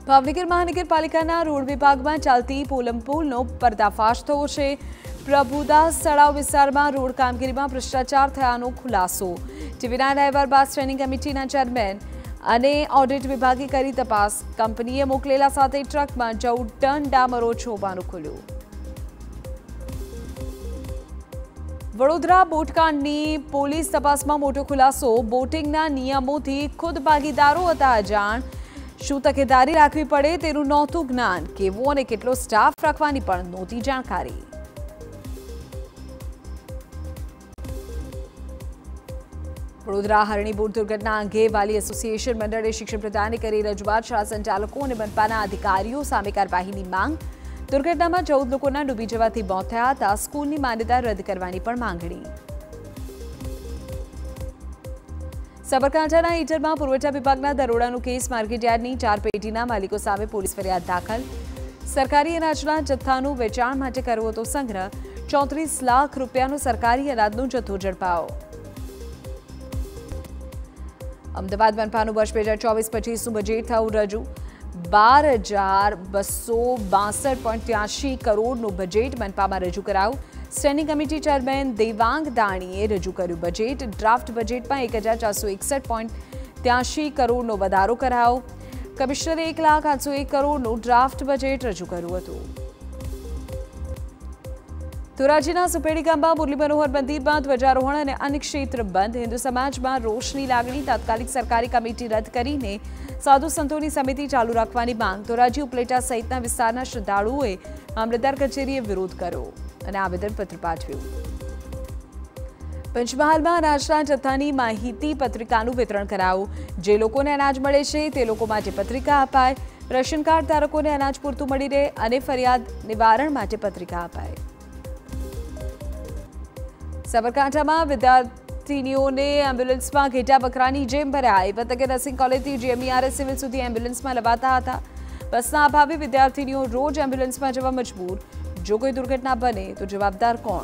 ભાવનગર મહાનગરપાલિકાના રોડ વિભાગમાં ચાલતી પોલમપોલનો પર્દાફાશ થયો છે। પ્રભુદાસ તળાવ વિસ્તારમાં રોડ કામગીરીમાં ભ્રષ્ટાચાર થયાનો ખુલાસો। ટીવીના ડ્રાઈવર બાદ સ્ટેન્ડિંગ કમિટીના ચેરમેન અને ઓડિટ વિભાગે કરી તપાસ। કંપનીએ મોકલેલા સાથે ટ્રકમાં 14 ટન ડામરો હોવાનું ખુલ્યું। વડોદરા બોટકાંડની પોલીસ તપાસમાં મોટો ખુલાસો। બોટિંગના નિયમોથી ખુદ ભાગીદારો હતા અજાણ। શું તકેદારી રાખવી પડે તેનું નહોતું જ્ઞાન। કેવો અને કેટલો સ્ટાફ રાખવાની પણ નહોતી જાણકારી। વડોદરા હરણીબોટ દુર્ઘટના અંગે વાલી એસોસિએશન મંડળે શિક્ષણ પ્રદાને કરી રજૂઆત। શાળા સંચાલકો અને મનપાના અધિકારીઓ સામે કાર્યવાહીની માંગ। દુર્ઘટનામાં 14 લોકોના ડૂબી જવાથી મોત થયા હતા। સ્કૂલની માન્યતા રદ કરવાની પણ માંગણી। સાબરકાંઠાના ઈટરમાં પુરવઠા વિભાગના દરોડાનો કેસ। માર્કેટયાર્ડની 4 પેઢીના માલિકો સામે પોલીસ ફરિયાદ દાખલ। સરકારી અનાજના જથ્થાનું વેચાણ માટે કરવો હતો સંગ્રહ। 34 લાખ રૂપિયાનો સરકારી અનાજનો જથ્થો ઝડપાયો। અમદાવાદ મનપાનું વર્ષ 2024-25નું બજેટ થયું રજૂ। 12,262.83 કરોડનું બજેટ મનપામાં રજૂ કરાયું। સ્ટેન્ડિંગ કમિટી ચેરમેન દેવાંગ દાણીએ રજૂ કર્યું બજેટ। ડ્રાફ્ટ બજેટમાં 1,461.83 કરોડનો વધારો કરાયો। કમિશનરે 1,08,01 કરોડનું ડ્રાફ્ટ બજેટ રજૂ કર્યું હતું। ધોરાજીના સુપેડી ગામમાં મુરલી મનોહર મંદિરમાં ધ્વજારોહણ અને અન્ય ક્ષેત્ર બંધ। હિન્દુ સમાજમાં રોષની લાગણી। તાત્કાલિક સરકારી કમિટી રદ કરીને સાધુ સંતોની સમિતિ ચાલુ રાખવાની માંગ। ધોરાજી ઉપલેટા સહિતના વિસ્તારના શ્રદ્ધાળુઓએ મામલતદાર કચેરીએ વિરોધ કર્યો અને આવેદનપત્ર પાઠવ્યું। પંચમહાલમાં અનાજના જથ્થાની માહિતી પત્રિકાનું વિતરણ કરાયું। જે લોકોને અનાજ મળે છે તે લોકો માટે પત્રિકા અપાય। રેશન કાર્ડ ધારકોને અનાજ પૂરતું મળી રહે અને ફરિયાદ નિવારણ માટે પત્રિકા અપાય। સાબરકાંઠામાં વિદ્યાર્થીનીઓને એમ્બ્યુલન્સમાં ઘેટા બકરાની જેમ ભરાયા। પતંગે નર્સિંગ કોલેજથી GMERS સિવિલ સુધી એમ્બ્યુલન્સમાં લવાતા હતા। બસના અભાવે વિદ્યાર્થીનીઓ રોજ એમ્બ્યુલન્સમાં જવા મજબૂર। જો કોઈ દુર્ઘટના બને તો જવાબદાર કોણ?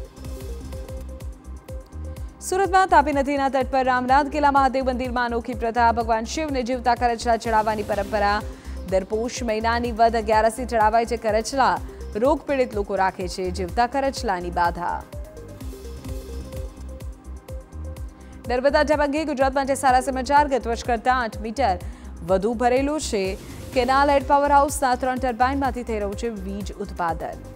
સુરતમાં તાપી નદીના તટ પર રામનાથ કિલ્લા મહાદેવ મંદિરમાં અનોખી પ્રથા। ભગવાન શિવને જીવતા કરચલા ચડાવવાની પરંપરા। દર પોષ મહિનાની વદ 11સે ચડાવાય છે કરચલા। રોગ પીડિત લોકો રાખે છે જીવતા કરચલાની બાધા। નર્મદા ડેમ અંગે ગુજરાત માટે સારા સમાચાર। ગત વર્ષ કરતાં 8 મીટર વધુ ભરેલું છે। કેનાલ હેડ પાવર હાઉસના 3 ટર્બાઇનમાંથી થઈ રહ્યું છે વીજ ઉત્પાદન।